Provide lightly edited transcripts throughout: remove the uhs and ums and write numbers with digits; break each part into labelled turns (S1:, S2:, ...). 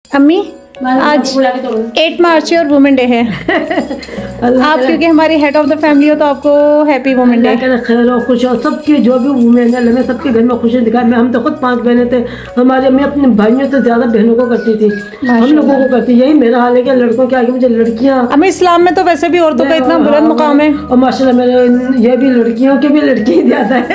S1: अम्मी आज 8 मार्च है और वुमेन डे है। आप क्योंकि हमारी हेड ऑफ द फैमिली हो तो आपको हैप्पी वुमेन डे।
S2: खैर और खुश हो सबकी जो भी वुमेन है, मैं सबके घर में खुशी दिखाई। मैं हम तो खुद 5 बहनें थे, हमारी अम्मी अपने भाइयों से ज्यादा बहनों को करती थी, हम लोगों को करती। यही मेरा हाल है कि लड़कों के आगे मुझे लड़कियाँ।
S1: हमें इस्लाम में तो वैसे भी औरतों का इतना बुलंद मुकाम है
S2: और माशाल्लाह मेरे ये भी लड़कियों के भी लड़की ज्यादा है।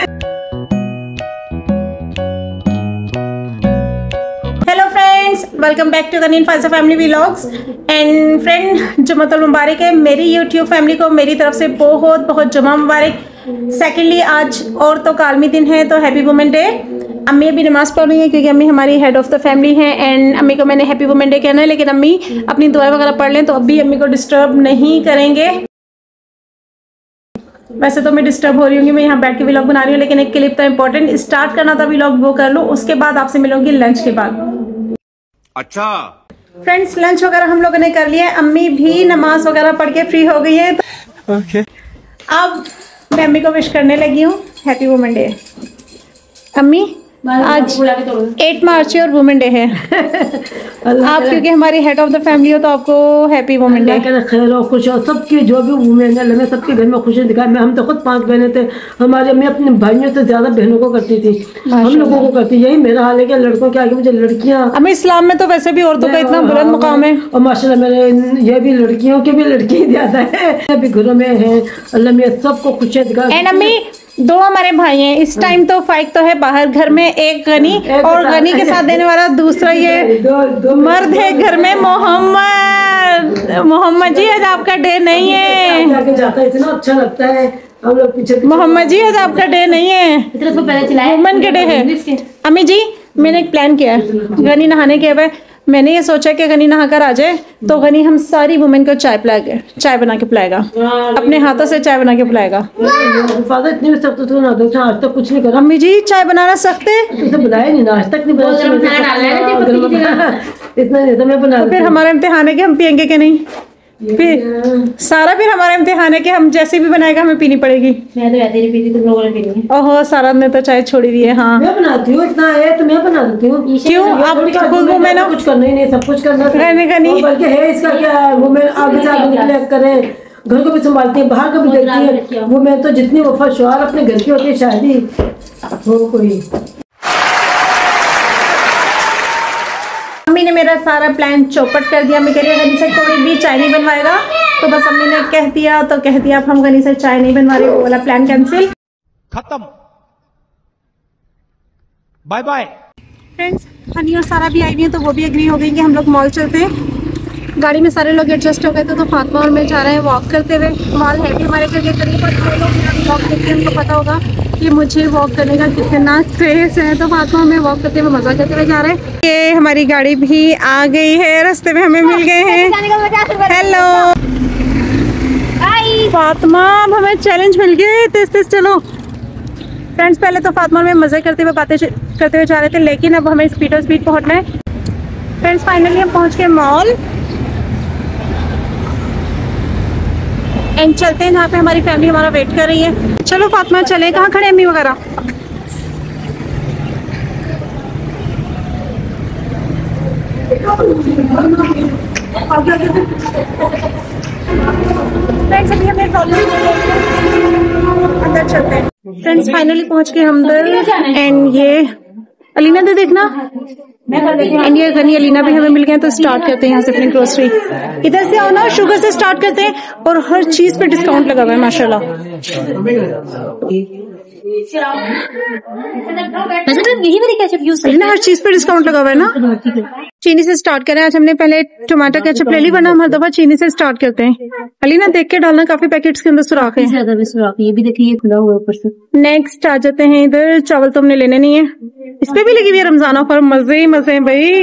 S1: Welcome back to Ganeen Faisa family vlogs and friend, जुम्मतुल मुबारक है मेरी यूट्यूब फैमिली को मेरी तरफ से बहुत बहुत जुम्मा मुबारक। सेकेंडली आज औरतों का आलमी दिन है तो हैप्पी वुमेन डे। अम्मी अभी नमाज पढ़ रही है क्योंकि अम्मी हमारी हेड ऑफ द फैमिली है एंड अम्मी को मैंने हैप्पी वुमेन डे कहना है, लेकिन अम्मी अपनी दुआ वगैरह पढ़ लें तो अभी अम्मी को डिस्टर्ब नहीं करेंगे। वैसे तो मैं डिस्टर्ब हो रही हूँ, मैं यहाँ बैठ के व्लॉग बना रही हूँ, लेकिन एक क्लिप तो इम्पोर्टेंट स्टार्ट करना था व्लॉग, वो कर लूँ, उसके बाद आपसे मिलूंगी लंच के बाद।
S3: अच्छा
S1: फ्रेंड्स, लंच वगैरह हम लोगों ने कर लिया है, अम्मी भी नमाज वगैरह पढ़ के फ्री हो गई है।
S2: ओके।
S1: अब मैं अम्मी को विश करने लगी हूँ हैप्पी वुमेन डे। अम्मी आज 8 मार्च है और वुमेन डे है। आप क्योंकि हमारी हेड ऑफ द फैमिली हो तो आपको हैप्पी वुमेन डे।
S2: खैर और खुश हो सबकी जो भी वुमेन है, मैं सबके घर में खुशी दिखाई। मैं हम तो खुद 5 बहनें थे, हमारी अम्मी अपने भाइयों से ज्यादा बहनों को करती थी, हम लोगों को करती। यही मेरा हाल है कि लड़कों के आगे मुझे लड़कियाँ।
S1: हमें इस्लाम में तो वैसे भी औरतों का इतना बुलंद मुकाम है
S2: और माशाल्लाह मेरे ये भी लड़कियों के भी लड़की ज्यादा है। अभी घरों में है, अल्लाह में सबको खुशियाँ दिखा।
S1: एंड अम्मी 2 हमारे भाई हैं इस टाइम, तो फाइक तो है बाहर, घर में एक गनी और गनी के साथ देने वाला दूसरा ये मर्द है घर में, मोहम्मद जी आज आपका डे नहीं है।
S2: जाता है इतना अच्छा लगता है, हम लोग पीछे
S1: मोहम्मद जी आज आपका डे नहीं है, वुमेन के डे है। अम्मी जी मैंने एक प्लान किया है, गनी नहाने के बाद मैंने ये सोचा कि गनी नहा कर आ जाए तो गनी हम सारी वुमेन को चाय बना के पिलाएगा, अपने हाथों से चाय बना के पिलाएगा।
S2: इतनी सख्त तो ना दो, आज तक कुछ नहीं करा।
S1: अम्मी जी चाय बनाना सख्त है,
S2: तुझे बुलाया नहीं ना आज तक, नहीं बनाया इतना नहीं तो मैं बना।
S1: फिर हमारा इम्तिहान है कि हम पियेंगे कि नहीं, फिर सारा फिर हमारा इम्तिहान है कि हम जैसे भी बनाएगा हमें पीनी पड़ेगी।
S4: मैं तो वैसे नहीं पीती, तुम लोगों ने पीनी है।
S1: ओहो सारा ने तो चाय छोड़ी दी है। हाँ
S2: मैं बनाती हूँ, इतना है तो मैं बना देती हूँ।
S1: क्यों आप वुमेन हो,
S2: कुछ करना ही नहीं, सब कुछ करना
S1: रहने का नहीं,
S2: बल्कि है इसका क्या, वुमेन आगे से आगे निकले करे, घर को भी संभालती है, बाहर को भी देखती है। वुमेन तो जितनी वफा शौहर अपने घर की होती है, शादी हो कोई।
S1: अम्मी ने मेरा सारा प्लान चौपट कर दिया। मैं कह रही हूँ गनी से कोई भी चाय नहीं बनवाएगा, तो बस अम्मी ने कह दिया तो कह दिया, अब हम गनी से चाय नहीं बनवा रहे, वो वाला प्लान कैंसिल,
S3: खत्म, बाय बाय।
S1: फ्रेंड्स हनी और सारा भी आई हुई हैं तो वो भी एग्री हो गई कि हम लोग मॉल चलते हैं। गाड़ी में सारे लोग एडजस्ट हो गए थे तो फातिमा और मैं जा रहे हैं वॉक करते हुए। मॉल है भी हमारे घर के करीब, और जो लोग मेरा वॉक करते हैं उनको पता होगा कि मुझे वॉक करने का कितना क्रेज है, तो फातिमा में वॉक करते हुए मजा करते हुए जा रहे हैं। ये हमारी गाड़ी भी आ गई है, रास्ते में हमें मिल गए हैं। हेलो फातिमा, अब हमें चैलेंज मिल गया, तेज तेज चलो। फ्रेंड्स पहले तो फातिमा में मजे करते हुए बातें करते हुए जा रहे थे, लेकिन अब हमें स्पीड पहुंचना है। फ्रेंड्स फाइनली हम पहुंच गए मॉल एंड चलते हैं जहाँ पे हमारी फैमिली हमारा वेट कर रही है। चलो फातिमा चले, कहाँ खड़े अम्मी वगैरह? फ्रेंड्स अभी हमें अंदर चलते हैं। फ्रेंड्स फाइनली पहुंच गए हम अंदर एंड ये अलीना दे देखना, एंड ये गनी अलीना भी हमें मिल गए। तो स्टार्ट करते हैं यहाँ से अपनी ग्रोसरी। इधर से आओ ना, शुगर से स्टार्ट करते हैं, और हर चीज पे डिस्काउंट लगा हुआ है माशाल्लाह।
S4: यही वाली केचप यूज
S1: ना हर चीज पे डिस्काउंट लगा हुआ है ना। चीनी से स्टार्ट करें, आज हमने पहले टमाटर केचप ले ली, वरना हम हर दफा चीनी से स्टार्ट करते हैं। अलीना देख के डालना, काफी पैकेट्स के अंदर सुराख है।
S4: ज्यादा में सुराख, ये भी देखिए ये खुला हुआ है ऊपर से।
S1: नेक्स्ट आ जाते हैं इधर, चावल तो हमने लेने नहीं है, इस पे भी लगी हुई है रमजान ऑफर, मजे ही मजे भाई।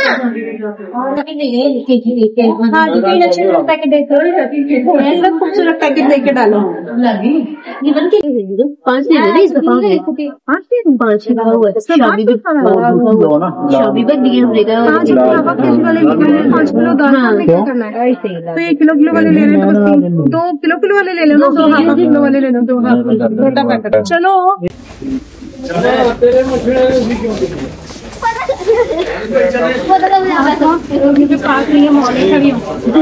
S1: खूबसूरत पैकेट देके डालो।
S4: 5
S1: तो 1 किलो वाले ले लें, 2 किलो वाले ले लो, 2 हाफ किलो वाले ले लो, 2 छोटा पैकेट। चलो पास नहीं है मॉल में खड़ी हूँ।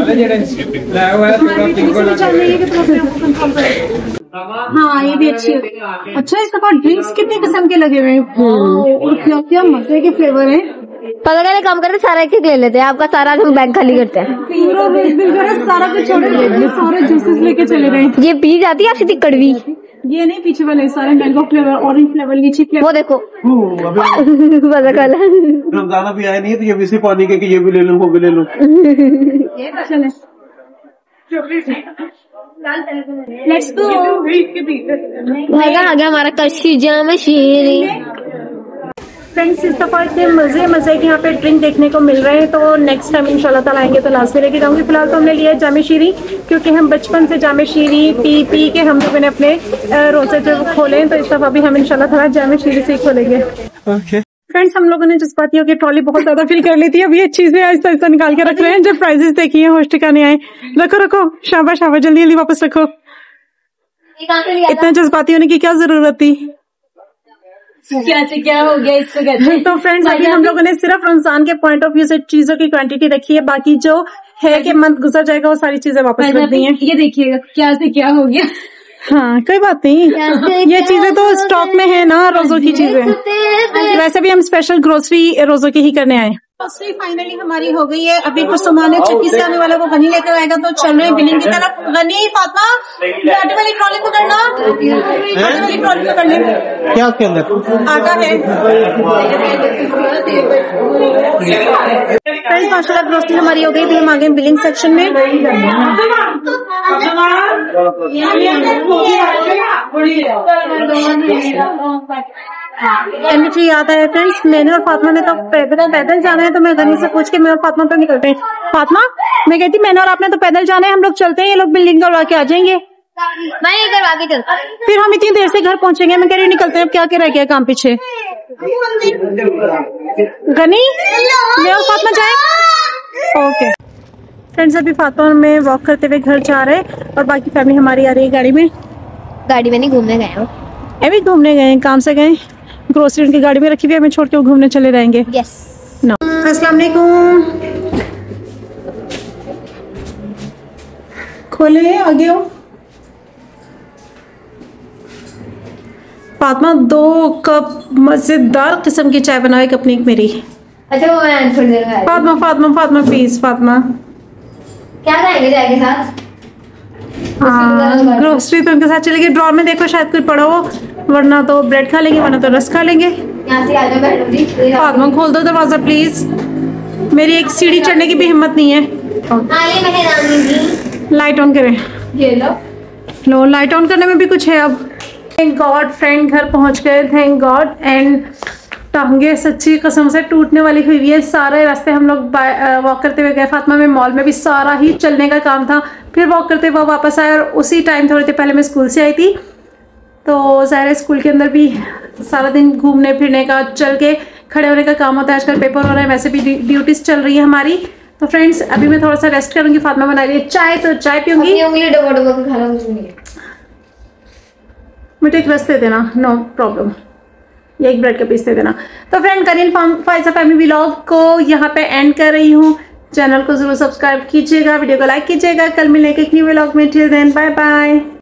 S1: हाँ ये भी अच्छी है। अच्छा इसके पास ड्रिंक्स कितने किस्म के लगे हुए हैं, क्या क्या मजे के फ्लेवर हैं।
S5: पता नहीं काम करते सारा एक ले लेते हैं, आपका सारा हम बैंक खाली करते हैं।
S1: पूरा एक दिन जो है सारा कुछ छोड़ के सारे जूसेस लेके चले गए।
S5: ये पी जाती है सीधी कड़वी।
S1: ये नहीं पीछे वाले सारे mango flavour, orange flavour, lychee flavour.
S5: वो देखो पता कल
S6: रमजाना भी आया नहीं तो ये भी सिर्फ पानी के कि ये भी ले लूं वो भी ले लूं।
S1: चले लेट्स गो।
S5: आ गया हमारा कशी जाम शीरी।
S1: फ्रेंड्स इस दफा इतने मजे के यहाँ पे ड्रिंक देखने को मिल रहे हैं, तो नेक्स्ट टाइम इंशाल्लाह ताला आएंगे तो लास्ट में लेके जाऊंगी। फिलहाल तो हमने लिया है जामे शीरी, क्योंकि हम बचपन से जामे शीरी पी के हम लोगों ने अपने रोजे जो खोले, तो इस दफा भी हम इंशाल्लाह ताला जामे शीरी से ही खोलेंगे। फ्रेंड्स हम लोगों ने जज्बातियों की ट्रॉली बहुत ज्यादा फिल कर ली थी, अब ये चीजें आहिस्ता आहिस्ता निकाल के रख रहे हैं। जब प्राइजेस देखी है होश ठिकाने आए। रखो रखो, शाबाश शाबाश, जल्दी जल्दी वापस रखो। इतने जज्बाती होने की क्या जरूरत थी।
S4: क्या से क्या हो गया इसको कहते हैं।
S1: तो फ्रेंड्स अभी हम लोगों ने सिर्फ रमजान के पॉइंट ऑफ व्यू से चीजों की क्वांटिटी रखी है, बाकी जो है कि मंथ गुजर जाएगा वो सारी चीजें वापस रख दी हैं।
S4: ये देखिएगा क्या से क्या हो गया।
S1: हाँ कोई बात नहीं, ये चीजें तो स्टॉक में है ना, रोजों की चीजें। वैसे भी हम स्पेशल ग्रोसरी रोजों की ही करने आए। ग्रोसरी फाइनली हमारी हो गई है। अभी कुछ सामान है चक्की से आने वाला, वो गनी लेकर आएगा, तो चल रहे हैं बिलिंग की तरफ। गनी फातिमा आटे वाली ट्रॉली पकड़ना, आटे वाली ट्रॉली पकड़ने।
S6: क्या उसके अंदर
S1: आटा है। फ्रेंड्स माशाल्लाह ग्रोसरी हमारी हो गई, भी हम आ गए बिलिंग सेक्शन में। मुझे याद आया फ्रेंड्स, मैंने और फातिमा ने तो पैदल जाना है, तो मैं गनी से पूछ के मैं और फातिमा तो निकलते हैं। फातिमा मैं कहती मैंने और आपने तो पैदल जाना है, हम लोग चलते हैं, ये लोग बिल्डिंग करवा के आ जाएंगे।
S5: मैं ये करवा के चलता,
S1: फिर हम इतनी देर से घर पहुंचेंगे। मैं कह रही हूँ निकलते हैं, अब क्या रह गया काम पीछे। गनी मैं और फातिमा जाए। ओके फ्रेंड्स अभी फातिमा और मैं वॉक करते हुए घर जा रहे हैं, और बाकी फैमिली हमारी आ रही है गाड़ी में।
S5: गाड़ी में नहीं घूमने गए हो?
S1: अभी घूमने गए, काम से गए, ग्रोसरी उनकी गाड़ी में रखी हुई है, हमें छोड़ के वो घूमने चले रहेंगे।
S5: Yes
S1: no. अस्सलाम वालेकुम, खोले आगे हो। फातिमा 2 कप मजेदार किस्म की चाय बनाओ, एक अपनी एक मेरी।
S5: अच्छा वो मैं थोड़ी देर में
S1: फातिमा फातिमा फातिमा प्लीज फातिमा।
S5: क्या खाएंगे चाय के साथ?
S1: हाँ ग्रोसरी तो उनके साथ चलेगी। ड्रॉर में देखो शायद कोई पड़ा हो, वरना तो ब्रेड खा लेंगे, वरना तो रस खा लेंगे।
S5: यहाँ से आ जाओ मैडम जी।
S1: फातिमा खोल दो दरवाजा प्लीज, मेरी एक सीढ़ी चढ़ने की भी हिम्मत नहीं है।
S5: आइए मेहरानी जी,
S1: लाइट ऑन करें।
S5: ये लो।
S1: लो लाइट ऑन करने में भी कुछ है अब। थैंक गॉड फ्रेंड घर पहुंच गए, थैंक गॉड। एंड टांगे सच्ची कसम से टूटने वाली हुई है। सारे रास्ते हम लोग वॉक करते हुए गए। फातिमा में मॉल में भी सारा ही चलने का काम था, फिर वॉक करते हुए वापस आए, और उसी टाइम थोड़ी देर पहले मैं स्कूल से आई थी, तो ज़ाहिर स्कूल के अंदर भी सारा दिन घूमने फिरने का, चल के खड़े होने का काम होता है। आजकल पेपर हो रहा है, वैसे भी ड्यूटीज चल रही है हमारी। तो फ्रेंड्स अभी मैं थोड़ा सा रेस्ट करूंगी। फातिमा बना रही है चाय, तो चाय पीऊंगी।
S5: उंगली डबो डबो के खाना कुछ नहीं है।
S1: मुझे एक रस दे देना, नो प्रॉब्लम, ये एक ब्रेड का पीस दे देना। तो फ्रेंड करीन फाइजा फैमिली व्लॉग को यहाँ पे एंड कर रही हूँ। चैनल को जरूर सब्सक्राइब कीजिएगा, वीडियो को लाइक कीजिएगा। कल मिलेंगे एक न्यू व्लॉग में। Till then bye bye.